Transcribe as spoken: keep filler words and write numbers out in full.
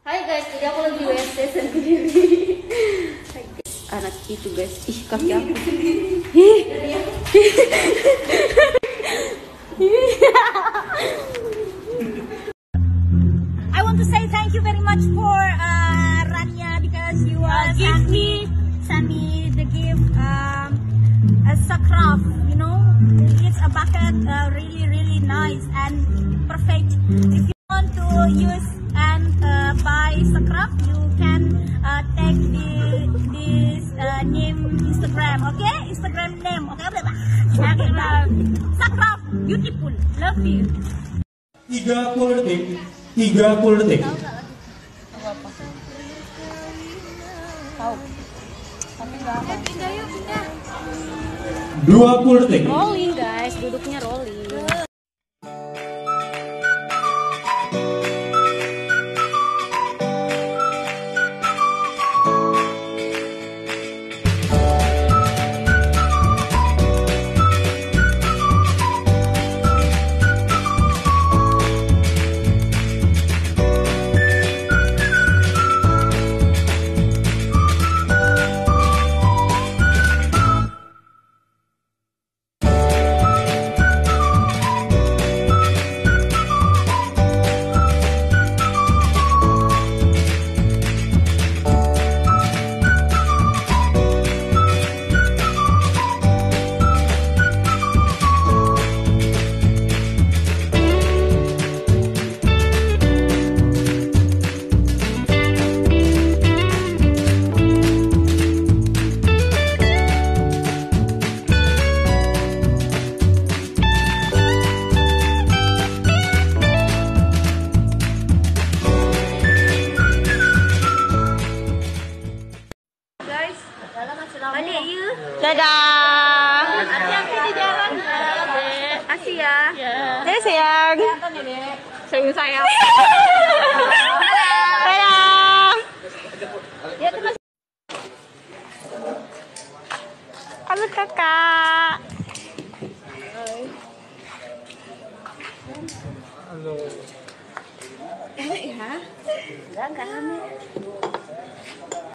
Hai guys, jadi aku lagi W S C sendiri. Hai guys, anak itu guys, ih kaki aku sendiri. I want to say thank you very much for uh, Rania because you uh, sent me sent me the gift um, a sakraf. You know, it's a bucket, uh, really really nice and perfect. If you want to use and uh, buy sakraf, you can uh, take the this uh, name Instagram, okay? Instagram name, okay? Instagram sakraf beautiful, love you. tiga puluh detik, tiga puluh detik. Tahu. Tapi enggak apa. Pindah yuk, pindah. dua puluh detik. Rolling guys, duduknya rolling. Balik you. Dadah. Hati-hati di jalan. Kasih ya. Dadah sayang. Sayang sayang. Dadah. Ya terus. Halo kakak. Halo. Enak ya? Enggak enggak hamil.